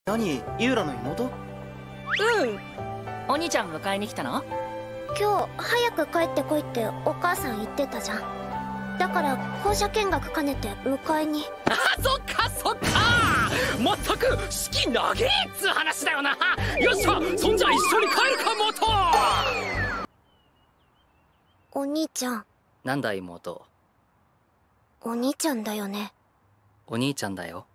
何、ユーラの妹？ うん。 お兄ちゃん迎えに来たの？ 今日早く帰ってこいってお母さん言ってたじゃん。だから校舎見学兼ねて迎えに。 あ、そっかそっか。まったく式長えっつう話だよな。よっしゃ、そんじゃ一緒に帰るか元。 お兄ちゃん。 なんだ妹。 お兄ちゃんだよね。 お兄ちゃんだよ。